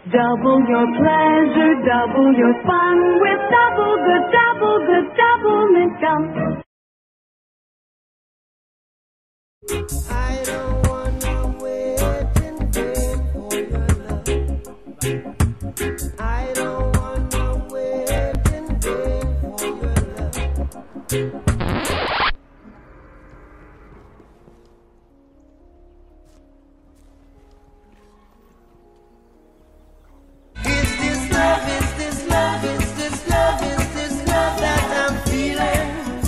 Double your pleasure, double your fun with the Doublemint gum. I don't wanna wait in vain for your love. I don't wanna wait in vain for your love. Is this love, is this love, is this love, is this love that I'm feeling?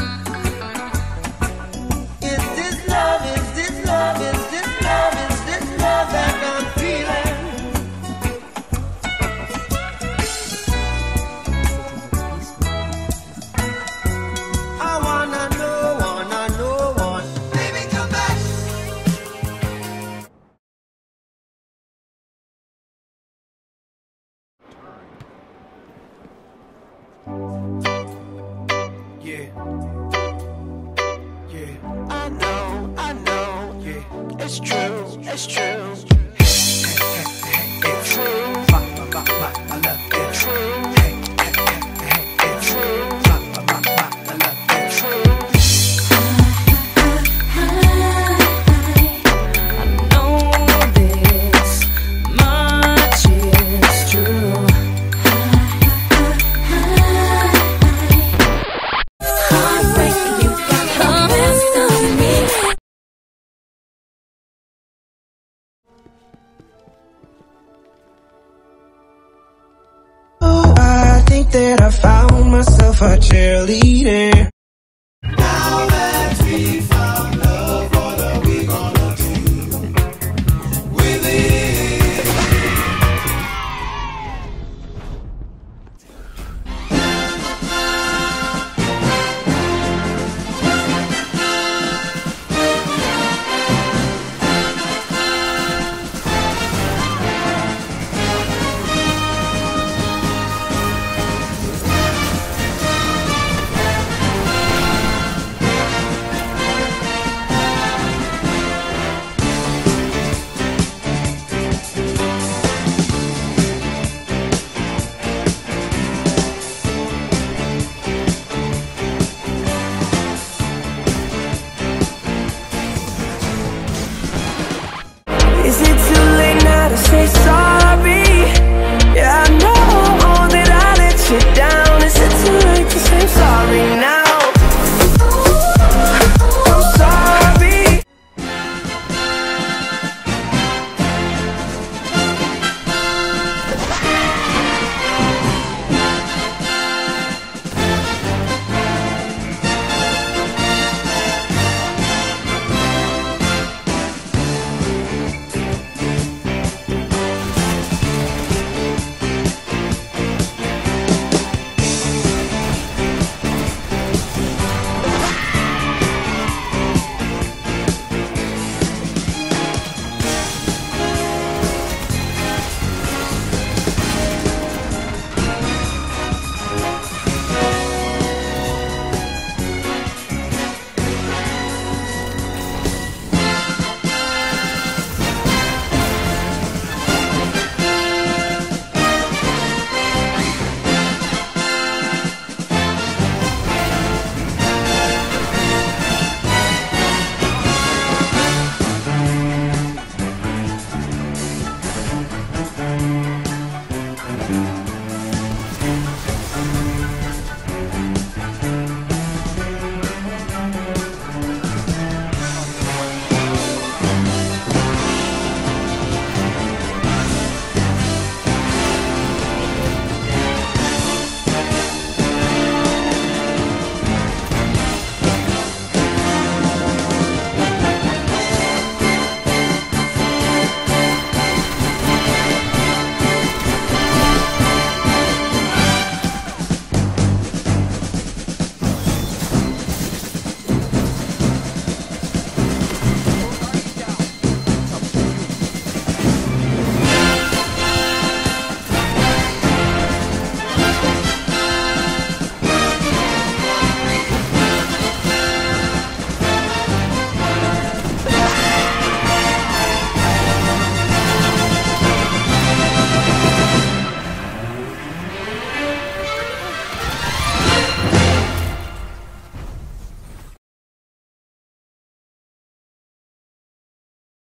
Is this love, is this love, is this love, is this love that I'm feeling? I wanna know, baby, come back. Yeah. Yeah. I know. Yeah. It's true. It's true. It's true. My love. It's true. It's true. My love. It's true. I know this much is true. Heartbreaker, you got the best of me. I think that I found myself a cheerleader.